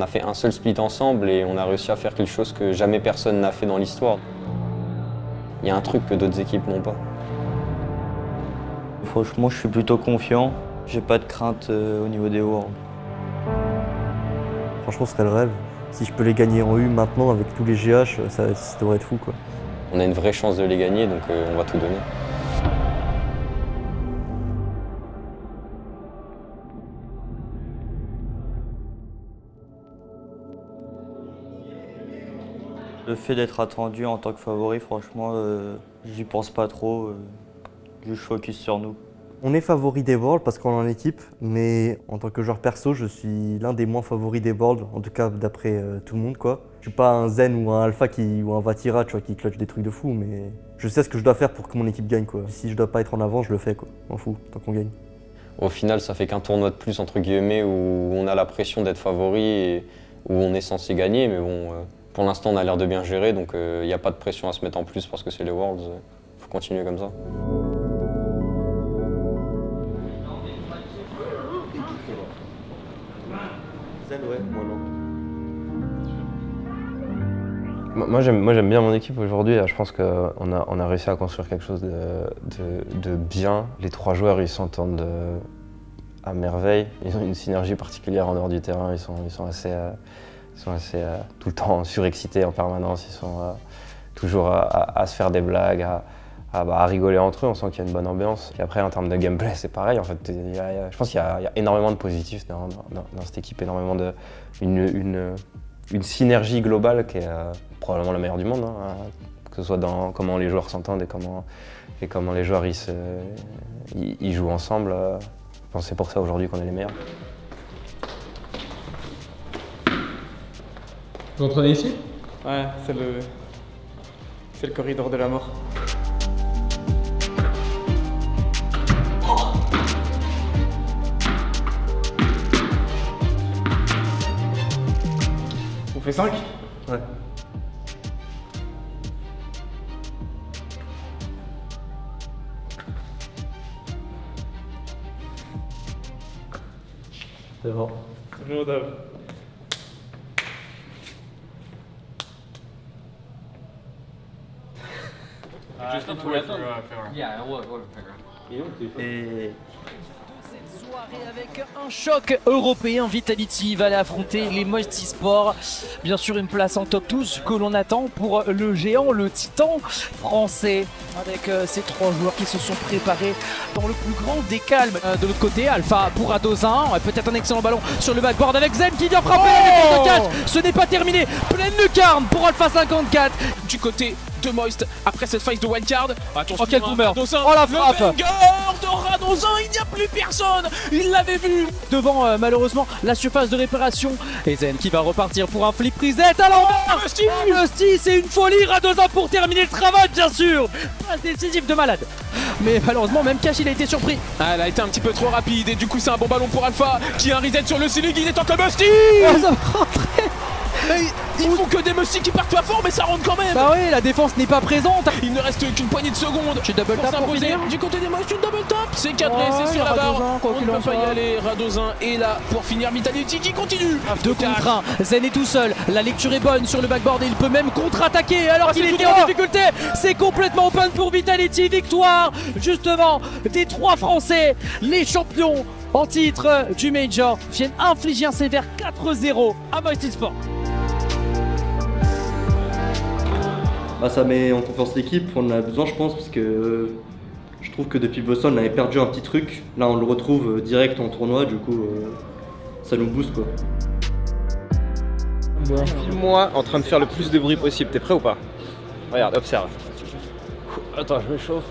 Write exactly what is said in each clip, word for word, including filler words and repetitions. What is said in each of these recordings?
on a fait un seul split ensemble et on a réussi à faire quelque chose que jamais personne n'a fait dans l'histoire. Il y a un truc que d'autres équipes n'ont pas. Franchement, je suis plutôt confiant. J'ai pas de crainte euh, au niveau des Worlds. Franchement, ce serait le rêve. Si je peux les gagner en U maintenant avec tous les G H, ça, ça devrait être fou, quoi. On a une vraie chance de les gagner, donc euh, on va tout donner. Le fait d'être attendu en tant que favori, franchement, euh, j'y pense pas trop. Euh, juste focus sur nous. On est favori des Worlds parce qu'on est en équipe, mais en tant que joueur perso, je suis l'un des moins favoris des Worlds, en tout cas d'après euh, tout le monde, quoi. Je suis pas un Zen ou un Alpha qui, ou un Vatira, tu vois, qui clutch des trucs de fou, mais je sais ce que je dois faire pour que mon équipe gagne, quoi. Si je dois pas être en avant, je le fais, quoi. M'en fous, tant qu'on gagne. Au final, ça fait qu'un tournoi de plus, entre guillemets, où on a la pression d'être favori et où on est censé gagner, mais bon, euh, pour l'instant, on a l'air de bien gérer, donc il euh, n'y a pas de pression à se mettre en plus parce que c'est les Worlds. Il faut continuer comme ça. Moi j'aime bien mon équipe aujourd'hui, je pense qu'on a, on a réussi à construire quelque chose de, de, de bien. Les trois joueurs ils s'entendent à merveille, ils ont une synergie particulière en dehors du terrain, ils sont, ils sont assez, euh, ils sont assez euh, tout le temps surexcités en permanence, ils sont euh, toujours à, à, à se faire des blagues, à, à, bah, à rigoler entre eux, on sent qu'il y a une bonne ambiance. Et après en termes de gameplay c'est pareil, en fait, il y a, il y a, je pense qu'il y, y a énormément de positifs dans, dans, dans cette équipe, énormément de... Une, une, une synergie globale qui est euh, probablement la meilleure du monde, hein, que ce soit dans comment les joueurs s'entendent et comment, et comment les joueurs ils, se, ils, ils jouent ensemble. Euh, je pense que c'est pour ça aujourd'hui qu'on est les meilleurs. Vous entraînez ici? Ouais, c'est le, c'est le corridor de la mort. On fait cinq? Ouais. C'est bon. Bonjour Dave. Just need to wait for uh, Farah. Yeah, we'll, we'll figure it out. Et... Soirée avec un choc européen, Vitality va aller affronter les Moist Esports. Bien sûr une place en top douze que l'on attend pour le géant, le titan français. Avec euh, ces trois joueurs qui se sont préparés dans le plus grand des calmes. Euh, de l'autre côté, Alpha pour Adozin, peut-être un excellent ballon sur le backboard avec Zen qui vient frapper la défense de catch. Ce n'est pas terminé, pleine lucarne pour Alpha cinquante-quatre. Du côté de Moist, après cette phase de wildcard. Attention, oh quel boomer, Radozin, oh la frappe. Le banger de Radozin, il n'y a plus personne, il l'avait vu. Devant euh, malheureusement la surface de réparation. Et Zen qui va repartir pour un flip reset à l'envers. Musty, Musty, c'est une folie, Radozin pour terminer le travail bien sûr. Passe décisif de malade. Mais malheureusement même Cash il a été surpris. Ah, elle a été un petit peu trop rapide et du coup c'est un bon ballon pour Alpha qui a un reset sur le ceiling, il est en que Musty. Oh, ça va rentrer. Il faut que des Musty qui partent pas fort, mais ça rentre quand même. Bah oui, la défense n'est pas présente. Il ne reste qu'une poignée de secondes. Je double pour tap pour s'imposer. finir. Du côté des Moist, une double tap. C'est cadré, Ouais, c'est sur la barre. Radozin, quoi On qu'il ne en peut pas y soit. aller. Radozin est là pour finir. Vitality qui continue. Deux contre un, Zen est tout seul. La lecture est bonne sur le backboard et il peut même contre-attaquer alors Ah, qu'il c'est était tout en droit. difficulté. C'est complètement open pour Vitality. Victoire justement des trois Français, les champions en titre du Major, viennent infliger un sévère quatre zéro à Moist Esports. Bah, ça met en confiance l'équipe, on en a besoin je pense parce que euh, je trouve que depuis Boston on avait perdu un petit truc. Là on le retrouve euh, direct en tournoi, du coup euh, ça nous booste quoi. Filme-moi en train de faire le plus de bruit possible, t'es prêt ou pas? Regarde, observe. Attends, je m'échauffe.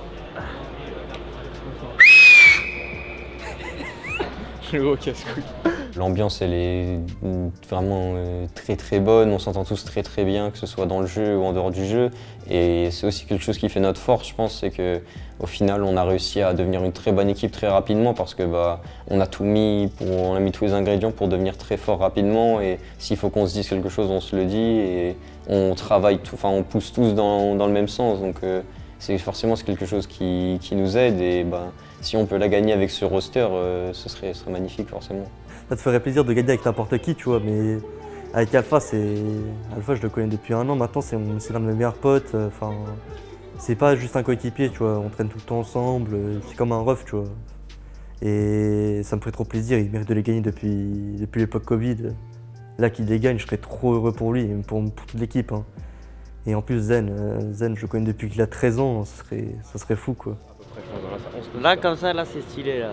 Je vais au casse-couille. L'ambiance elle est vraiment euh, très très bonne, on s'entend tous très très bien, que ce soit dans le jeu ou en dehors du jeu. Et c'est aussi quelque chose qui fait notre force, je pense, c'est qu'au final on a réussi à devenir une très bonne équipe très rapidement parce que bah, on a tout mis, pour, on a mis tous les ingrédients pour devenir très fort rapidement. Et s'il faut qu'on se dise quelque chose, on se le dit et on travaille, tout, enfin on pousse tous dans, dans le même sens. Donc euh, c'est forcément c'est quelque chose qui, qui nous aide et bah, si on peut la gagner avec ce roster, euh, ce, serait, ce serait magnifique forcément. Ça te ferait plaisir de gagner avec n'importe qui, tu vois, mais Avec Alpha, c'est Alpha, je le connais depuis un an maintenant, c'est l'un de mes meilleurs potes. Enfin, c'est pas juste un coéquipier, tu vois, on traîne tout le temps ensemble, c'est comme un ref, tu vois. Et ça me ferait trop plaisir, il mérite de les gagner depuis, depuis l'époque Covid. Là qu'il les gagne, je serais trop heureux pour lui, et pour, pour toute l'équipe. Hein. Et en plus Zen, euh, Zen, je le connais depuis qu'il a treize ans, ça serait, ça serait fou quoi. Là comme ça, là c'est stylé là.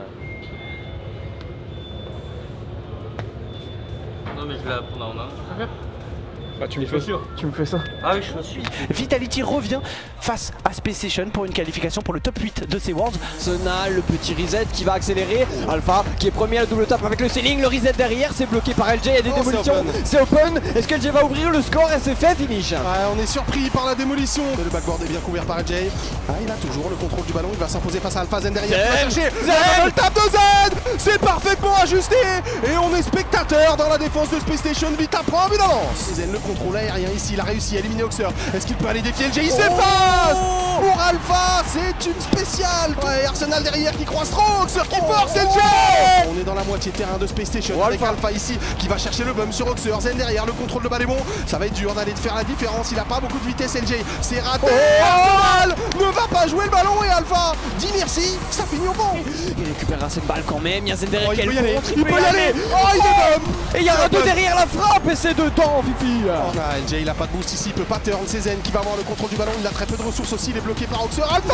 Non mais je vais la prendre en main. Bah tu me fais sûr, tu me fais ça. Ah oui, je suis. Vitality revient face à Space Station pour une qualification pour le top huit de ces Worlds. Sona, le petit reset qui va accélérer. Alpha qui est premier à la double tap avec le ceiling. Le reset derrière, c'est bloqué par L J. Il y a des oh, démolitions. C'est open. open. Est-ce que L J va ouvrir le score et c'est fait, finish? Ouais, on est surpris par la démolition. Le backboard est bien couvert par L J. Ah, il a toujours le contrôle du ballon. Il va s'imposer face à Alpha. Zen derrière. Il va chercher. Zen, le tap de Zen. C'est parfaitement ajusté. Et on est spectateur dans la défense de Space Station. Vita prend un but d'avance. Zen, le contrôle aérien ici. Il a réussi à éliminer Oxer. Est-ce qu'il peut aller défier L J? Il s'efface pour Alpha. C'est une spéciale. Ouais, Arsenal derrière qui croise trop. Oxer qui force L J. On est dans la moitié terrain de Space Station avec Alpha ici qui va chercher le bum sur Oxer. Zen derrière, le contrôle de balle est bon. Ça va être dur d'aller de faire la différence. Il a pas beaucoup de vitesse L J. C'est raté. Oh, Arsenal ne va pas jouer le ballon et Alpha dit merci. Ça finit au banc. Il récupérera cette balle quand même. Il y a Zen derrière. Oh, il peut peut y aller. contre, Il, il peut y aller. Oh, il est bum. Et il y a un deux derrière la frappe et c'est dedans, Fifi. Oh, non, L J il a pas de boost ici, il peut pas turn. C'est Zen qui va avoir le contrôle du ballon. Il a très peu de ressources aussi. Il est bloqué par Oxer. Alpha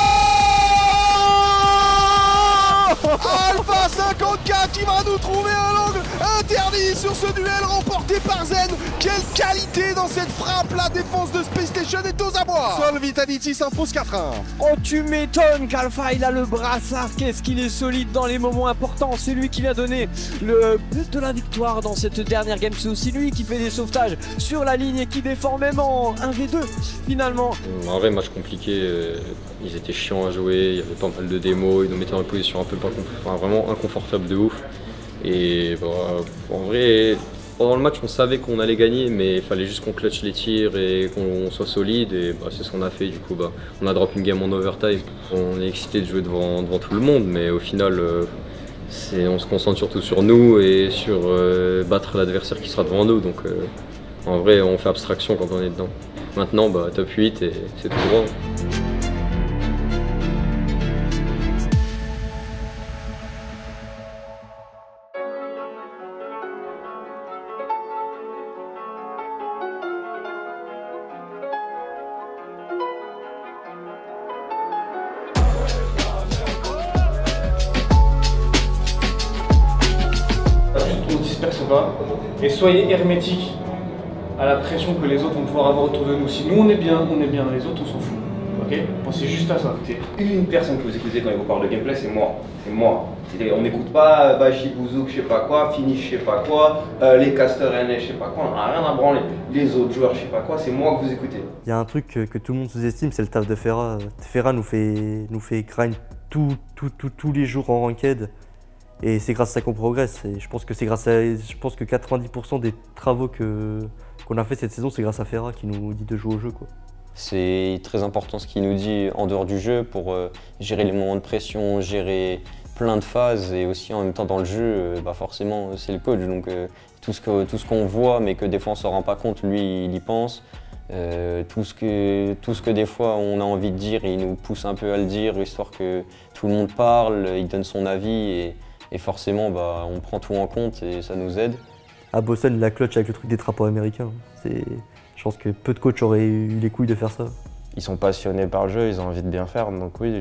Alpha cinquante-quatre qui va nous trouver un angle interdit sur ce duel remporté par Zen. Quelle qualité dans cette frappe. La défense de Space Station est aux abois. Sol Vitality s'impose quatre un. Oh tu m'étonnes qu'Alpha il a le brassard. Qu'est-ce qu'il est solide dans les moments importants. C'est lui qui vient donner le but de la victoire dans cette dernière game. C'est aussi lui qui fait des sauvetages sur la ligne et qui défend même en un v deux finalement. En vrai match compliqué, euh, ils étaient chiants à jouer, il y avait pas mal de démos, ils nous mettaient en position un peu pas enfin, vraiment inconfortable de ouf. Et bah, en vrai, pendant le match on savait qu'on allait gagner, mais il fallait juste qu'on clutch les tirs et qu'on soit solide, et bah, c'est ce qu'on a fait. Du coup bah, on a drop une game en overtime. On est excité de jouer devant, devant tout le monde, mais au final euh, on se concentre surtout sur nous et sur euh, battre l'adversaire qui sera devant nous. Donc euh, en vrai on fait abstraction quand on est dedans. Maintenant bah, top huit et c'est tout droit. On ne disperse pas et soyez hermétiques à la pression que les autres vont pouvoir avoir autour de nous. Si nous on est bien, on est bien, les autres on s'en fout. Ok? Pensez juste à ça. Une personne que vous écoutez quand il vous parle de gameplay, c'est moi. C'est moi. On n'écoute pas Bashi, Bouzouk, je sais pas quoi, Finish, je sais pas quoi, euh, les casters N S, je sais pas quoi, on n'a rien à branler. Les autres joueurs, je sais pas quoi, c'est moi que vous écoutez. Il y a un truc que, que tout le monde sous-estime, c'est le taf de Ferra. Ferra nous fait, nous fait grind tout, tout, tout, tous les jours en ranked. Et c'est grâce à ça qu'on progresse. Et je pense que c'est grâce à, je pense que quatre-vingt-dix pour cent des travaux que qu'on a fait cette saison, c'est grâce à Ferra qui nous dit de jouer au jeu, quoi. C'est très important ce qu'il nous dit en dehors du jeu pour euh, gérer les moments de pression, gérer plein de phases, et aussi en même temps dans le jeu, euh, bah forcément c'est le coach. Donc euh, tout ce que tout ce qu'on voit mais que des fois on s'en rend pas compte, lui il y pense. Euh, tout, ce que, tout ce que des fois on a envie de dire, il nous pousse un peu à le dire, histoire que tout le monde parle, il donne son avis, et, et forcément bah, on prend tout en compte et ça nous aide. À Boston, il a clutch avec le truc des drapeaux américains. Je pense que peu de coachs auraient eu les couilles de faire ça. Ils sont passionnés par le jeu, ils ont envie de bien faire, donc oui,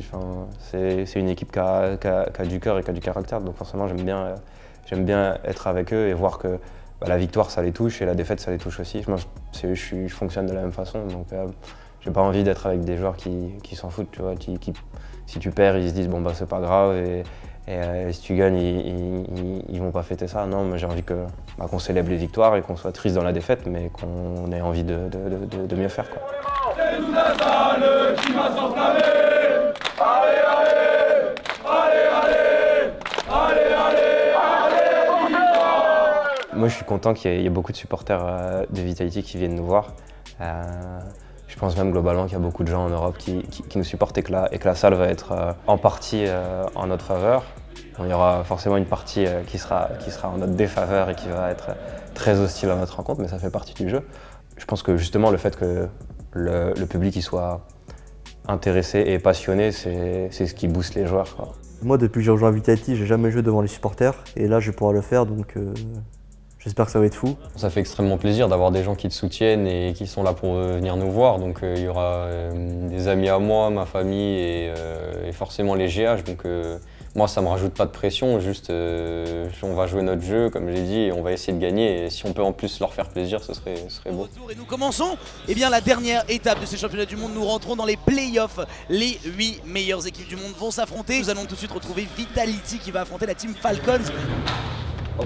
c'est une équipe qui a, qui, a, qui a du cœur et qui a du caractère, donc forcément j'aime bien, j'aime bien être avec eux et voir que bah, la victoire ça les touche et la défaite ça les touche aussi. Moi, je, je, je fonctionne de la même façon, donc euh, j'ai pas envie d'être avec des joueurs qui, qui s'en foutent, tu vois, qui, qui, si tu perds ils se disent bon bah c'est pas grave, et, et, et si tu gagnes ils, ils, ils vont pas fêter ça. Non, moi j'ai envie que bah, qu'on célèbre les victoires et qu'on soit triste dans la défaite, mais qu'on ait envie de, de, de, de mieux faire, quoi. C'est toute la salle qui va s'enflammer. Allez, allez, allez, allez, allez, allez, allez. Moi je suis content qu'il y, y ait beaucoup de supporters euh, de Vitality qui viennent nous voir. Euh, je pense même globalement qu'il y a beaucoup de gens en Europe qui, qui, qui nous supportent, et que la, et que la salle va être euh, en partie euh, en notre faveur. Il y aura forcément une partie qui sera, qui sera en notre défaveur et qui va être très hostile à notre rencontre, mais ça fait partie du jeu. Je pense que justement le fait que le, le public y soit intéressé et passionné, c'est ce qui booste les joueurs, quoi. Moi, depuis que j'ai rejoint Vitality, j'ai jamais joué devant les supporters et là, je vais pouvoir le faire, donc euh, j'espère que ça va être fou. Ça fait extrêmement plaisir d'avoir des gens qui te soutiennent et qui sont là pour venir nous voir. Donc euh, il y aura euh, des amis à moi, ma famille et, euh, et forcément les G H. Donc euh, moi, ça me rajoute pas de pression, juste euh, on va jouer notre jeu, comme j'ai dit, et on va essayer de gagner. Et si on peut en plus leur faire plaisir, ce serait, ce serait beau. Et nous commençons eh bien, la dernière étape de ces championnats du monde. Nous rentrons dans les playoffs. Les huit meilleures équipes du monde vont s'affronter. Nous allons tout de suite retrouver Vitality qui va affronter la team Falcons. Ok.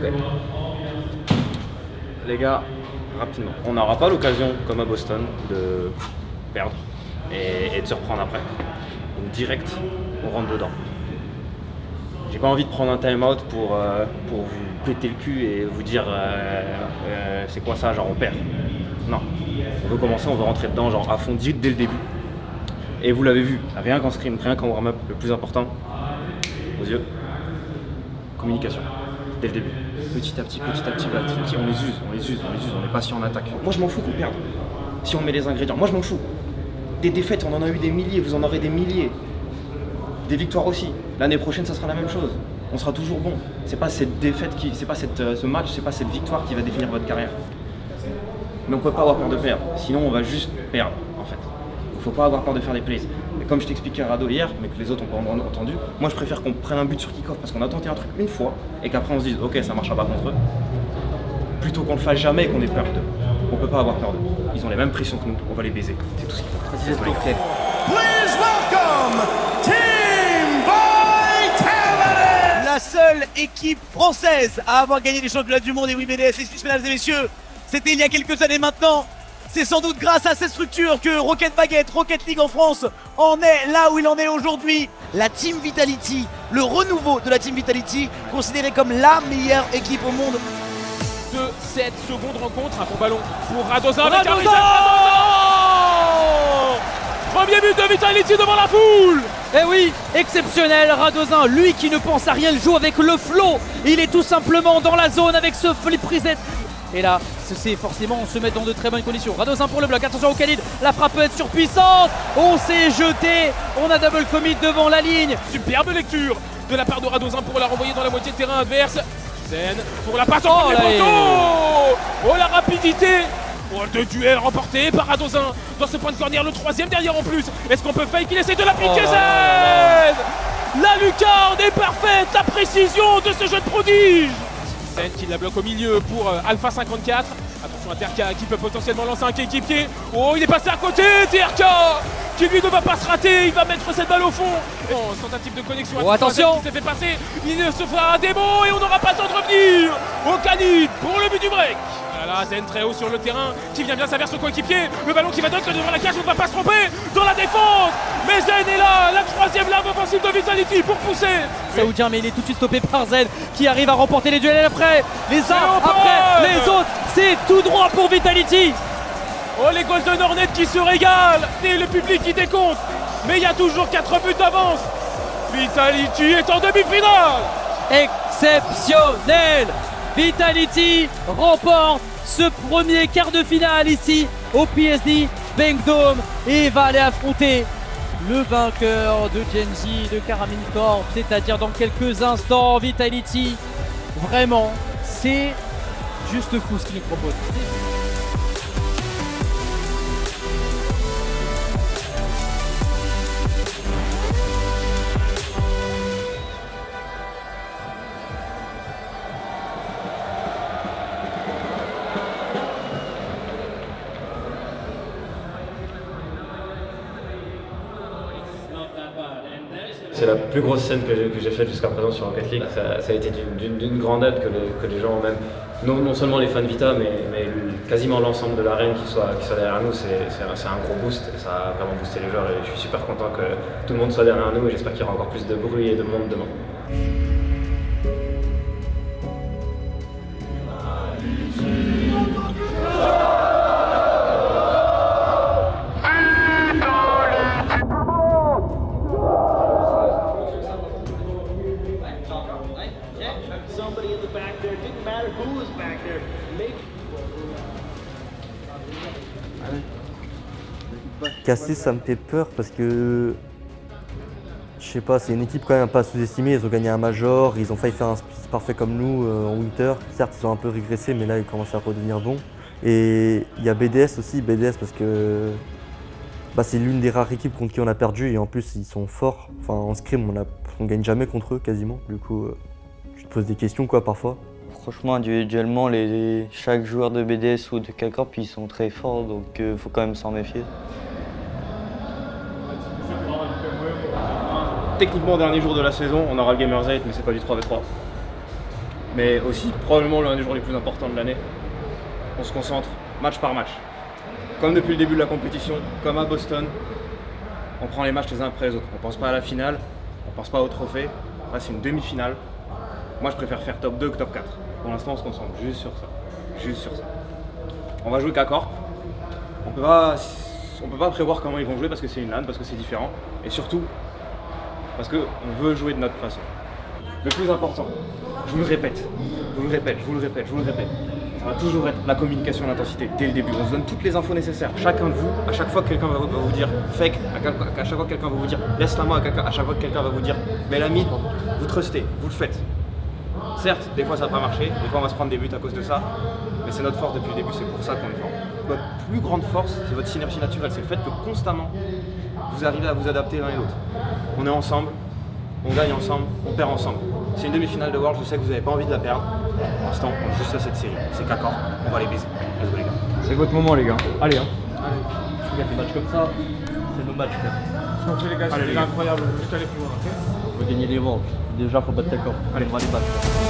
Les gars, rapidement, on n'aura pas l'occasion, comme à Boston, de perdre et, et de se reprendre après. Donc direct, on rentre dedans. J'ai pas envie de prendre un time-out pour, euh, pour vous péter le cul et vous dire euh, euh, c'est quoi ça, genre on perd. Non, on veut commencer, on veut rentrer dedans, genre à fond, dès le début. Et vous l'avez vu, rien qu'en scrim, rien qu'en warm-up, le plus important, aux yeux, communication, dès le début. Petit à petit, petit à petit, petit à petit, on les use, on les use, on les use, on n'est pas si en attaque. Moi je m'en fous qu'on perde, si on met les ingrédients, moi je m'en fous. Des défaites, on en a eu des milliers, vous en aurez des milliers. Des victoires aussi. L'année prochaine, ça sera la même chose. On sera toujours bon. C'est pas cette défaite, qui, c'est pas cette, euh, ce match, c'est pas cette victoire qui va définir votre carrière. Mais on peut pas avoir peur de perdre. Sinon, on va juste perdre, en fait. Il faut pas avoir peur de faire des plays. Et comme je t'expliquais à Rado hier, mais que les autres ont pas entendu, moi je préfère qu'on prenne un but sur kick-off parce qu'on a tenté un truc une fois et qu'après on se dise ok, ça marchera pas contre eux. Plutôt qu'on le fasse jamais et qu'on ait peur d'eux. On peut pas avoir peur d'eux. Ils ont les mêmes pressions que nous. On va les baiser. C'est tout ce qu'il faut. Please welcome Team Vitality! La seule équipe française à avoir gagné les championnats du monde et oui B D S et Suisse, mesdames et messieurs, c'était il y a quelques années maintenant. C'est sans doute grâce à cette structure que Rocket Baguette, Rocket League en France en est là où il en est aujourd'hui. La Team Vitality, le renouveau de la Team Vitality, considérée comme la meilleure équipe au monde. De cette seconde rencontre, un bon ballon pour Radozin. Radozin Premier but de Vitality devant la foule. Eh oui, exceptionnel, Radozin, lui qui ne pense à rien, il joue avec le flow. Il est tout simplement dans la zone avec ce flip reset. Et là, c'est forcément on se met dans de très bonnes conditions. Radozin pour le bloc, attention au Khalid, la frappe peut être surpuissante. On s'est jeté, on a double commit devant la ligne. Superbe lecture de la part de Radozin pour la renvoyer dans la moitié de terrain adverse. Zen pour la passe oh, en premier là, poteau. Oh la rapidité. Oh, deux duels remportés par Radozin dans ce point de corner, le troisième derrière en plus. Est-ce qu'on peut fake? Il essaie de la piquer, oh, Zen. La lucarne est parfaite, la précision de ce jeu de prodige. Zen qui la bloque au milieu pour euh, Alpha cinquante-quatre. Attention à T R K qui peut potentiellement lancer un équipier. Oh, il est passé à côté, T R K qui lui ne va pas se rater, il va mettre cette balle au fond. Oh, tentative de connexion. Oh, attention, il s'est fait passer, il se fera un démo et on n'aura pas le temps de revenir. Au Khalid pour le but du break. Voilà, Zen très haut sur le terrain qui vient bien s'avérer son coéquipier. Le ballon qui va donc devant la cage, on ne va pas se tromper dans la défense. Mais Zen est là, la troisième lame offensive de Vitality pour pousser. Saoudien, mais il est tout de suite stoppé par Zen qui arrive à remporter les duels après. Les uns après les autres, c'est tout droit pour Vitality. Oh, les Golden Hornets qui se régalent et le public qui décompte. Mais il y a toujours quatre buts d'avance. Vitality est en demi-finale. Exceptionnel. Vitality remporte ce premier quart de finale ici au P S D Bank Dome et va aller affronter le vainqueur de Genji de Karmine Corp, c'est-à-dire dans quelques instants. Vitality, vraiment, c'est juste fou ce qu'il nous propose. C'est la plus grosse scène que j'ai faite jusqu'à présent sur Rocket League. Ça, ça a été d'une grande aide que les, que les gens, même non, non seulement les fans Vita, mais, mais quasiment l'ensemble de l'arène qui soit, qui soit derrière nous, c'est un gros boost. Et ça a vraiment boosté les joueurs et je suis super content que tout le monde soit derrière nous et j'espère qu'il y aura encore plus de bruit et de monde demain. Cassis, ça me fait peur parce que je sais pas, c'est une équipe quand même pas sous-estimée. Ils ont gagné un major, ils ont failli faire un split parfait comme nous euh, en winter. Certes, ils ont un peu régressé, mais là, ils commencent à redevenir bons. Et il y a B D S aussi, B D S parce que bah, c'est l'une des rares équipes contre qui on a perdu et en plus, ils sont forts. Enfin, en scrim, on, a, on gagne jamais contre eux quasiment. Du coup, euh, tu te poses des questions quoi parfois. Franchement, individuellement, les, chaque joueur de B D S ou de K-Corp, ils sont très forts, donc il euh, faut quand même s'en méfier. Techniquement, dernier jour de la saison, on aura le Gamers eight, mais c'est pas du trois v trois. Mais aussi, probablement l'un des jours les plus importants de l'année. On se concentre match par match. Comme depuis le début de la compétition, comme à Boston, on prend les matchs les uns après les autres. On pense pas à la finale, on pense pas au trophée. Là, c'est une demi-finale. Moi, je préfère faire top deux que top quatre. Pour l'instant, on se concentre juste sur ça. Juste sur ça. On va jouer K-Corp. On peut pas, on peut pas prévoir comment ils vont jouer parce que c'est une LAN, parce que c'est différent. Et surtout, parce qu'on veut jouer de notre façon. Le plus important, je vous le répète, je vous le répète, je vous le répète, je vous le répète, ça va toujours être la communication et l'intensité dès le début. On se donne toutes les infos nécessaires. Chacun de vous, à chaque fois que quelqu'un va vous dire fake, à chaque fois que quelqu'un va vous dire laisse la main, à chaque fois que quelqu'un va vous dire mais l'ami, vous trustez, vous le faites. Certes, des fois ça va pas marcher, des fois on va se prendre des buts à cause de ça, mais c'est notre force depuis le début, c'est pour ça qu'on est fort. Votre plus grande force, c'est votre synergie naturelle, c'est le fait que constamment, vous arrivez à vous adapter l'un et l'autre. On est ensemble, on gagne ensemble, on perd ensemble. C'est une demi-finale de World, je sais que vous n'avez pas envie de la perdre. Pour l'instant, on est juste à cette série, c'est K-Corp, on va les baiser. Let's go les gars. C'est votre moment les gars, allez hein. Allez, regarde des matchs comme ça, c'est nos matchs frère. Ce qu'on fait les gars, c'est incroyable, juste aller plus loin, ok? On veut gagner les Worlds, déjà faut battre K-Corp, allez on va les battre.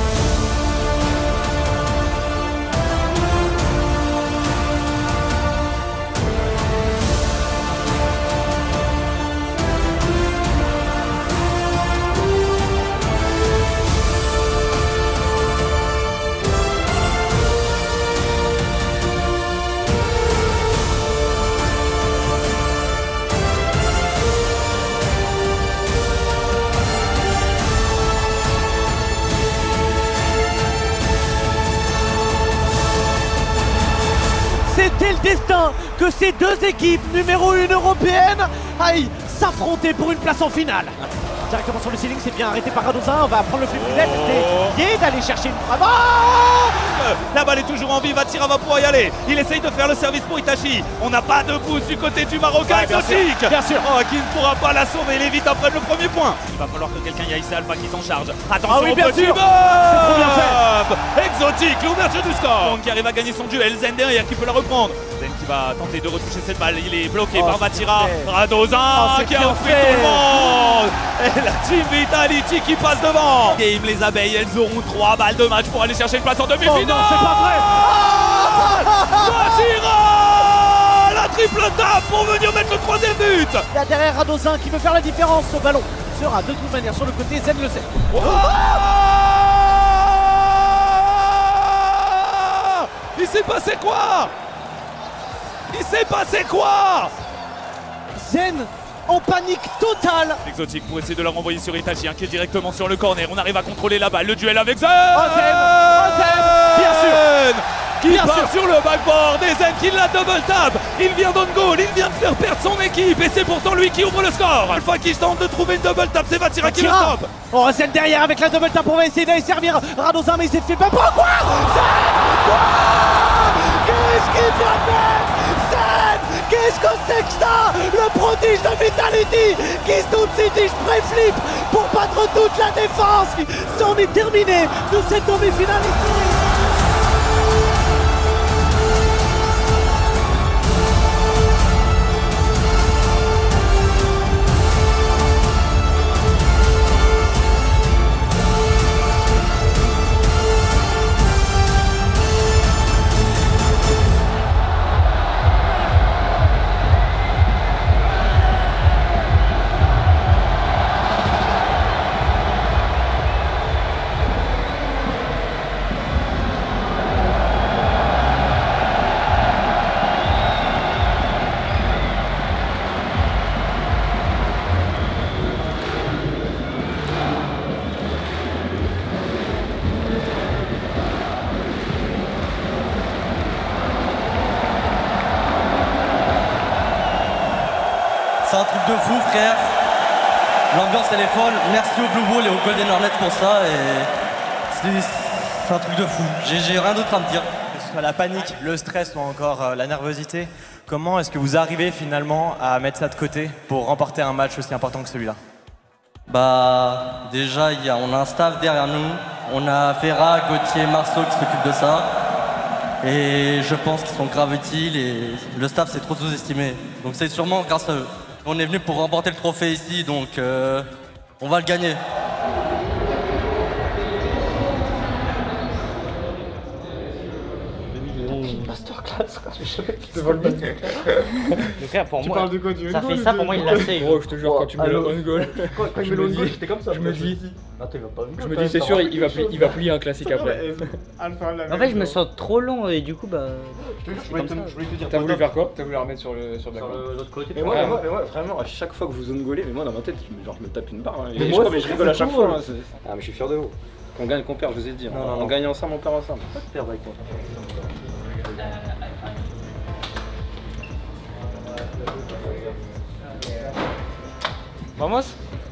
C'était le destin que ces deux équipes numéro une européennes aillent s'affronter pour une place en finale. Directement sur le ceiling, c'est bien arrêté par Radozin, on va prendre le flip reset, c'est Yé d'aller chercher une frappe. Oh, la balle est toujours en vie, Vatira va pouvoir y aller. Il essaye de faire le service pour Itachi. On n'a pas de pouce du côté du Marocain ouais, exotique. Bien sûr, oh, qui ne pourra pas la sauver, il évite après le premier point. Il va falloir que quelqu'un y aille, c'est Alpha qui s'en charge. Attention, ah oui, bien sûr. C'est trop bien fait. Exotique, l'ouverture du score. Donc qui arrive à gagner son duel, Zen derrière qui peut la reprendre. Zen qui va tenter de retoucher cette balle, il est bloqué oh, par Vatira. Radozin oh, qui a fait tout le monde. Et la team Vitality qui passe devant. Game, les abeilles, elles auront trois balles de match pour aller chercher une place en demi-finale. Oh non, c'est pas vrai. Vatira, la triple tape pour venir mettre le troisième but. Il y a derrière Radozin qui veut faire la différence. Ce ballon sera de toute manière sur le côté, Zen le sait. Oh il s'est passé quoi? Il s'est passé quoi? Zen en panique totale. Exotique pour essayer de la renvoyer sur Itachi, hein, qui est directement sur le corner. On arrive à contrôler la balle. Le duel avec Zen. Oh Zen, oh Zen, bien sûr. Qui bien part sûr. Sur le backboard. Et Zen qui la double tap. Il vient d'on goal. Il vient de faire perdre son équipe. Et c'est pourtant lui qui ouvre le score. Une fois qu'il tente de trouver une double tap, c'est Vatira qui le stoppe. Oh Zen derrière avec la double tap. On va essayer d'aller servir Radozin, mais il s'est fait pas. Pourquoi Zen, quoi? Qu'est-ce qu'il vient de faire? Qu'est-ce que c'est que ça? Le prodige de Vitality qui tout de suite pré-flip pour battre toute la défense. C'en est terminé de cette demi-finale. fou, frère. L'ambiance, elle est folle. Merci aux Blue Balls et aux Golden Hornets pour ça. Et c'est un truc de fou. J'ai rien d'autre à me dire. Que ce soit la panique, le stress ou encore euh, la nervosité, comment est-ce que vous arrivez finalement à mettre ça de côté pour remporter un match aussi important que celui-là? Bah, déjà, y a, on a un staff derrière nous. On a Vera, Gauthier, Marceau qui s'occupent de ça. Et je pense qu'ils sont grave utiles et le staff c'est trop sous-estimé. Donc c'est sûrement grâce à eux. On est venu pour remporter le trophée ici, donc euh, on va le gagner. Masterclass, je sais pas qui devant le masterclass. Mais frère, pour tu moi, parles de quoi, du ça fait ça pour moi, il l'a fait. Oh, je te jure, quand tu mets le on goal, quand il met le on goal, j'étais comme ça. Je me dis, attends, il va pas je me dis, c'est sûr, il va, il va plier un classique après. En fait, je me sens trop long et du coup, bah. Je voulais te dire. T'as voulu faire quoi? T'as voulu la remettre sur le sur l'autre côté. Mais moi, mais moi, vraiment, à chaque fois que vous zone goalez, mais moi dans ma tête, genre je me tape une barre. Et je crois, mais je rigole à chaque fois. Ah, mais je suis fier de vous. Qu'on gagne, qu'on perd, je vous ai dit. On gagne ensemble, on perd ensemble. Pas de perdre avec toi. Vamos?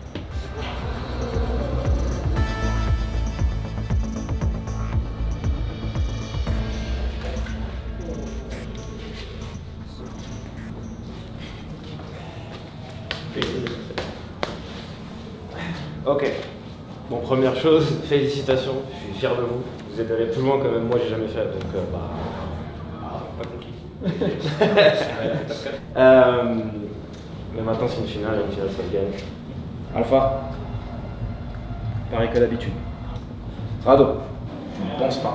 Ok. Bon, première chose, félicitations, je suis fier de vous. Vous êtes allé plus loin que même moi j'ai jamais fait, donc euh, bah, pas compliqué. euh, mais maintenant c'est une finale, et une finale ça se gagne. Alpha, pareil que d'habitude. Rado, je ne pense pas.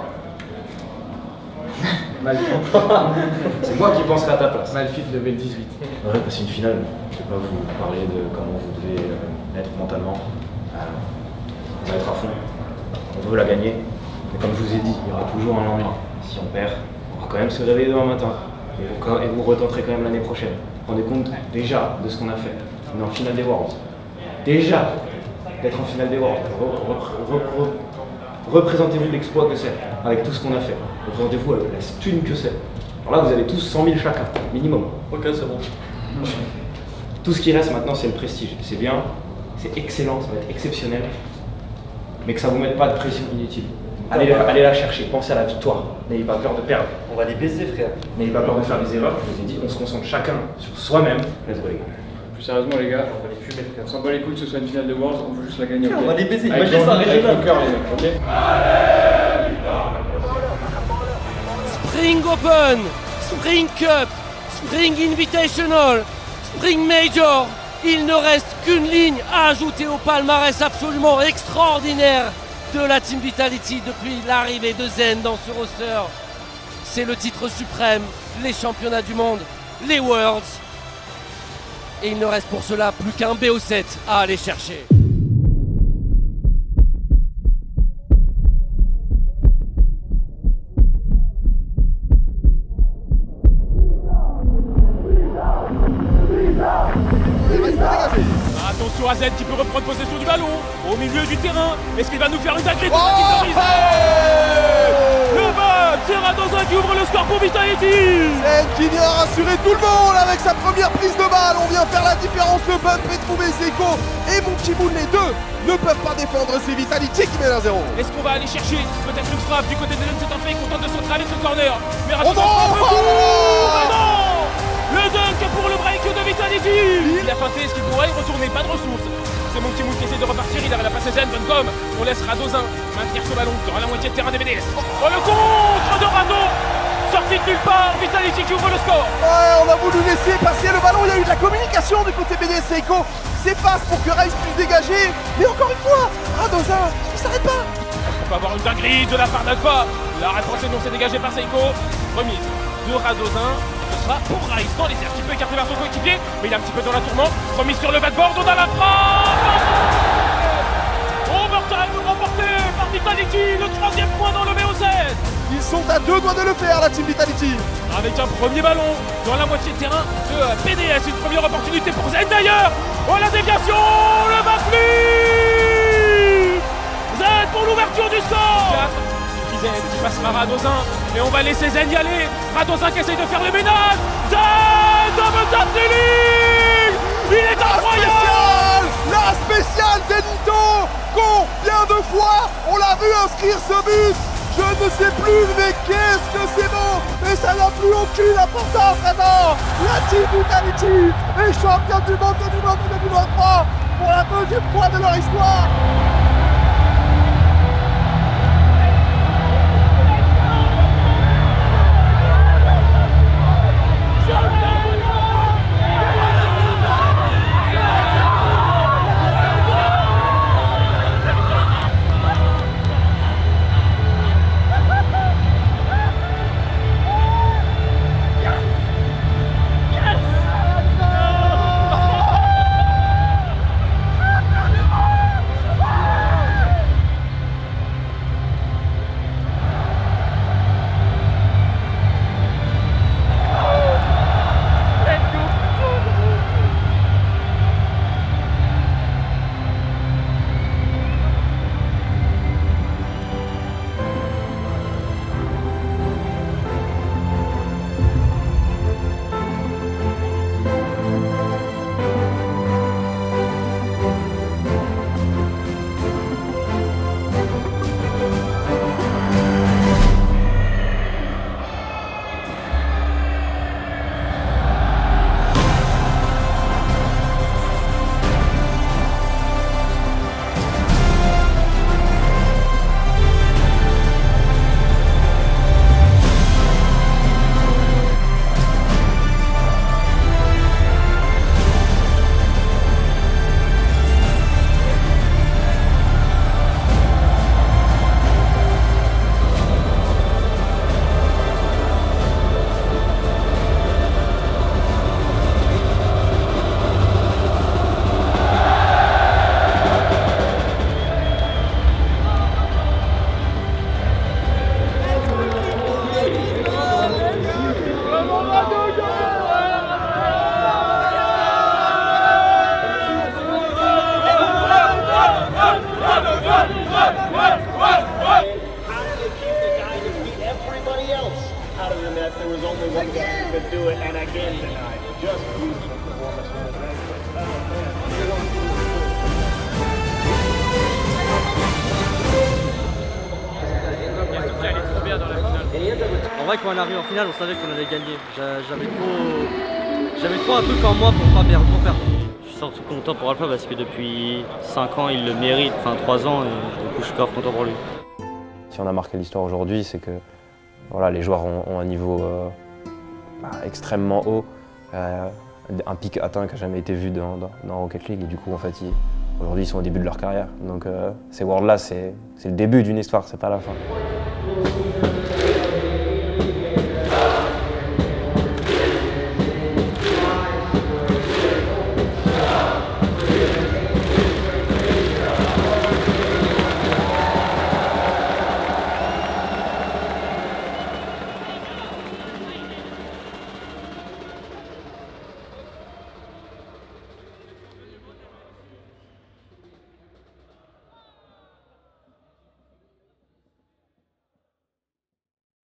Malfit. C'est moi qui penserai à ta place. Malfit level dix-huit. Ouais, c'est une finale. Je ne vais pas vous parler de comment vous devez euh, être mentalement. Euh, on va être à fond. On veut la gagner. Mais comme je vous ai dit, il y aura toujours un lendemain. Si on perd, on va quand même se réveiller demain matin. Et vous, et vous retenterez quand même l'année prochaine. Vous vous rendez compte déjà de ce qu'on a fait. On est en finale des Worlds. Déjà d'être en finale des Worlds. Re, re, re, re, Représentez-vous l'exploit que c'est, avec tout ce qu'on a fait. Représentez-vous la thune que c'est. Alors là, vous avez tous cent mille chacun, minimum. Ok, c'est bon. Tout ce qui reste maintenant, c'est le prestige. C'est bien, c'est excellent, ça va être exceptionnel. Mais que ça vous mette pas de pression inutile. Allez, allez la chercher, pensez à la victoire. N'ayez pas peur de perdre. On va les baiser, frère. N'ayez pas peur de faire des erreurs. Je vous ai dit, on se concentre chacun sur soi-même. Let's go, les gars. Plus sérieusement, les gars, on va les fumer, frère. On s'en bat les couilles que ce soit une finale de Worlds, on veut juste la gagner. On va les baiser, avec imagine ça, régional. le cœur, les mecs, ok? Spring Open, Spring Cup, Spring Invitational, Spring Major. Il ne reste qu'une ligne à ajouter au palmarès absolument extraordinaire de la Team Vitality depuis l'arrivée de Zen dans ce roster. C'est le titre suprême, les championnats du monde, les Worlds. Et il ne reste pour cela plus qu'un B O sept à aller chercher. Attention à Z qui peut reprendre possession du ballon au milieu du terrain. Est-ce qu'il va nous faire une dinguerie? Oh Le bas, Terra dans un qui ouvre le score pour Vitality. Zen qui vient rassurer tout le monde avec sa première prise de balle. On vient faire la différence. Le bump est trouvé. Zeko et Monkey Moon, les deux ne peuvent pas défendre. C'est Vitality qui met un zéro. Est-ce qu'on va aller chercher peut-être une frappe du côté de Zen? C'est un fait, content de centrer avec le corner. Mais oh non, oh non, le dunk pour le break de Vitality. Il a feinté, est-ce qu'il pourrait y retourner? Pas de ressources. C'est Monkey Moon qui essaie de repartir, il arrive à passer Zen, bonne com. On laisse Radozin maintenir ce ballon dans la moitié de terrain des B D S. Oh le contre de Rado, sorti de nulle part, Vitality qui ouvre le score. Ouais, on a voulu laisser passer le ballon, il y a eu de la communication du côté B D S. Seiko s'efface pour que Rice puisse dégager. Mais encore une fois, Radozin, il s'arrête pas. On peut avoir une dinguerie de la part d'Alpha. La réponse est non, c'est dégagé par Seiko. Remise de Radozin. Ce sera pour Rice dans les airs qui peut écarter vers son coéquipier, mais il est un petit peu dans la tourmente. Remise sur le backboard, on a la frappe. Overtime remporté par Vitality, le troisième point dans le B O sept. Ils sont à deux doigts de le faire, la Team Vitality. Avec un premier ballon dans la moitié de terrain de P D S, une première opportunité pour Zen d'ailleurs. Oh la déviation, le backflip. Zen pour l'ouverture du score. Zen qui passera Radozin, mais on va laisser Zen y aller. Radozin qui essaye de faire le ménage. Zen, double tap Lily. Il est incroyable! La spéciale Zenito! Combien de fois on l'a vu inscrire ce but? Je ne sais plus, mais qu'est-ce que c'est beau! Mais ça n'a plus aucune importance maintenant! La team Vitality est championne du monde deux mille vingt-deux deux mille vingt-trois pour la deuxième fois de leur histoire! En vrai, quand on arrive en finale, on savait qu'on allait gagner. J'avais trop, j'avais trop un truc en moi pour pas perdre, pour perdre. Je suis surtout content pour Alpha parce que depuis cinq ans, il le mérite, enfin trois ans, et du coup, je suis grave content pour lui. Si on a marqué l'histoire aujourd'hui, c'est que voilà, les joueurs ont, ont un niveau euh, bah, extrêmement haut, euh, un pic atteint qui n'a jamais été vu dans, dans, dans Rocket League. Et du coup, en fait, aujourd'hui, ils sont au début de leur carrière. Donc, euh, ces Worlds-là, c'est le début d'une histoire, c'est pas la fin.